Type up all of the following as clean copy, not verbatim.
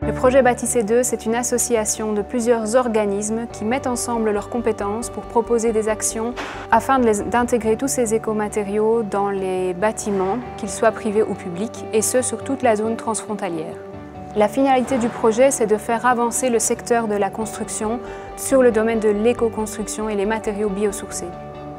Le projet Bâtissez 2, c'est une association de plusieurs organismes qui mettent ensemble leurs compétences pour proposer des actions afin d'intégrer tous ces écomatériaux dans les bâtiments, qu'ils soient privés ou publics, et ce sur toute la zone transfrontalière. La finalité du projet, c'est de faire avancer le secteur de la construction sur le domaine de l'éco-construction et les matériaux biosourcés.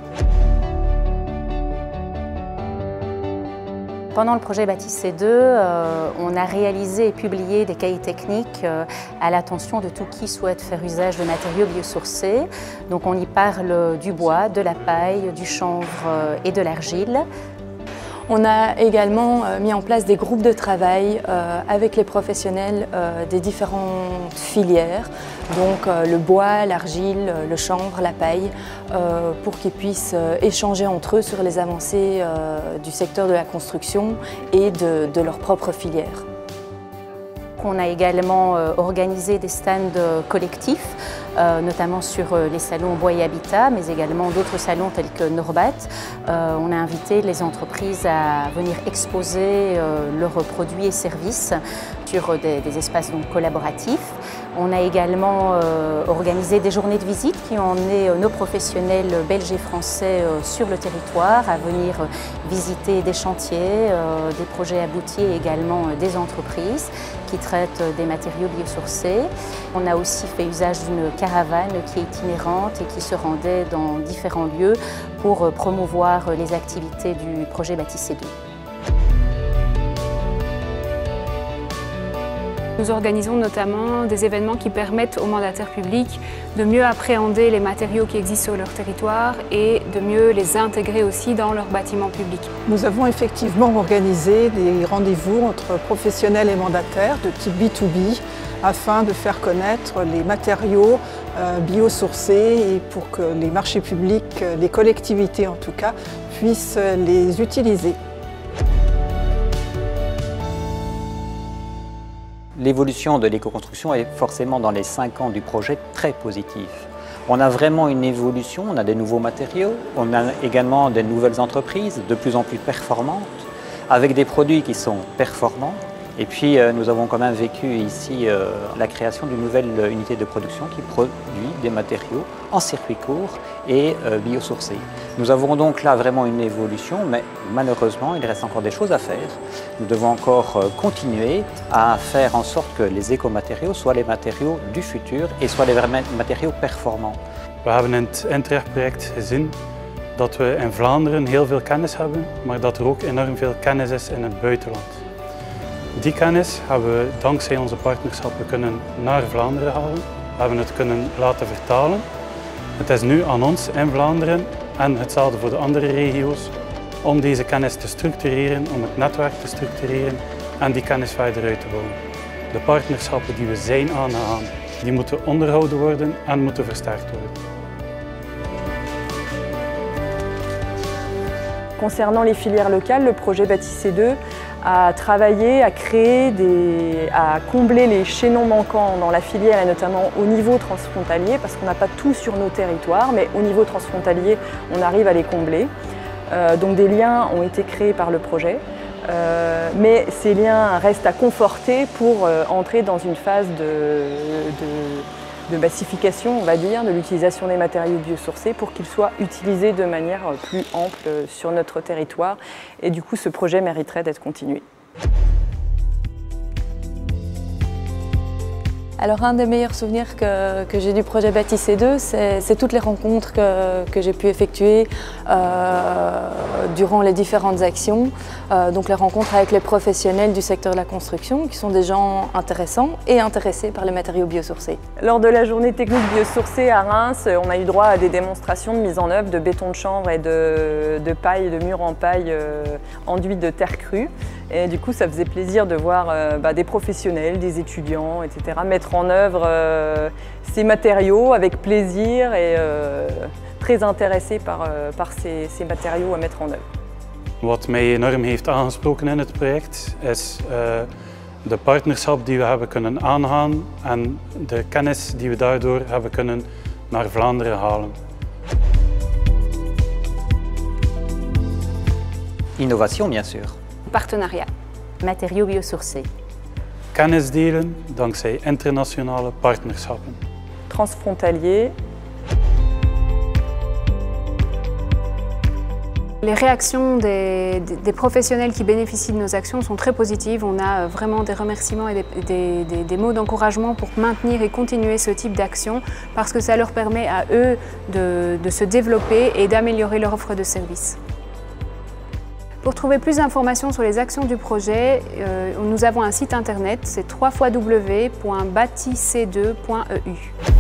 Pendant le projet Bâtissez 2, on a réalisé et publié des cahiers techniques à l'attention de tout qui souhaite faire usage de matériaux biosourcés. Donc on y parle du bois, de la paille, du chanvre et de l'argile. On a également mis en place des groupes de travail avec les professionnels des différentes filières, donc le bois, l'argile, le chanvre, la paille, pour qu'ils puissent échanger entre eux sur les avancées du secteur de la construction et de leur propre filière. On a également organisé des stands collectifs, notamment sur les salons Bois et Habitat, mais également d'autres salons tels que Norbat. On a invité les entreprises à venir exposer leurs produits et services sur des espaces donc collaboratifs. On a également organisé des journées de visite qui ont emmené nos professionnels belges et français sur le territoire à venir visiter des chantiers, des projets aboutis et également des entreprises qui traitent des matériaux biosourcés. On a aussi fait usage d'une caravane qui est itinérante et qui se rendait dans différents lieux pour promouvoir les activités du projet Bâtissez 2. Nous organisons notamment des événements qui permettent aux mandataires publics de mieux appréhender les matériaux qui existent sur leur territoire et de mieux les intégrer aussi dans leurs bâtiments publics. Nous avons effectivement organisé des rendez-vous entre professionnels et mandataires de type B2B afin de faire connaître les matériaux biosourcés et pour que les marchés publics, les collectivités en tout cas, puissent les utiliser. L'évolution de l'éco-construction est forcément dans les 5 ans du projet très positive. On a vraiment une évolution, on a des nouveaux matériaux, on a également des nouvelles entreprises de plus en plus performantes, avec des produits qui sont performants. Et puis nous avons quand même vécu ici la création d'une nouvelle unité de production qui produit des matériaux en circuit court et biosourcés. Nous avons donc là vraiment une évolution, mais malheureusement il reste encore des choses à faire. Nous devons encore continuer à faire en sorte que les écomatériaux soient les matériaux du futur et soient les matériaux performants. We hebben in het Interreg-project gezien dat we in Vlaanderen heel veel kennis hebben, maar dat er ook enorm veel kennis is in het buitenland. Die kennis hebben we dankzij onze partnerschappen kunnen naar Vlaanderen halen. We hebben het kunnen laten vertalen. Het is nu aan ons in Vlaanderen en hetzelfde voor de andere regio's om deze kennis te structureren, om het netwerk te structureren en die kennis verder uit te bouwen. De partnerschappen die we zijn aangegaan, die moeten onderhouden worden en moeten versterkt worden. Concernant les filières locales, le projet Bâtissez 2 a travaillé à créer, à combler les chaînons manquants dans la filière et notamment au niveau transfrontalier parce qu'on n'a pas tout sur nos territoires, mais au niveau transfrontalier, on arrive à les combler. Donc des liens ont été créés par le projet, mais ces liens restent à conforter pour entrer dans une phase de massification, on va dire, de l'utilisation des matériaux biosourcés pour qu'ils soient utilisés de manière plus ample sur notre territoire. Et du coup, ce projet mériterait d'être continué. Alors un des meilleurs souvenirs que j'ai du projet Bâtissez 2, c'est toutes les rencontres que j'ai pu effectuer durant les différentes actions. Donc les rencontres avec les professionnels du secteur de la construction, qui sont des gens intéressants et intéressés par les matériaux biosourcés. Lors de la journée technique biosourcée à Reims, on a eu droit à des démonstrations de mise en œuvre de béton de chanvre et de paille, de murs en paille enduits de terre crue. Et du coup, ça faisait plaisir de voir des professionnels, des étudiants, etc. mettre en œuvre ces matériaux avec plaisir et très intéressés par ces matériaux à mettre en œuvre. Wat mij enorm heeft aangesproken in het project is de partnerschap die we hebben kunnen aangaan en de kennis die we daardoor hebben kunnen naar Vlaanderen halen. Innovation, bien sûr. Partenariat. Matériaux biosourcés. kennis delen dankzij internationale partnerschappen. Transfrontalier. Les réactions des professionnels qui bénéficient de nos actions sont très positives. On a vraiment des remerciements et des mots d'encouragement pour maintenir et continuer ce type d'action parce que ça leur permet à eux de se développer et d'améliorer leur offre de services. Pour trouver plus d'informations sur les actions du projet, nous avons un site internet, c'est www.batic2.eu.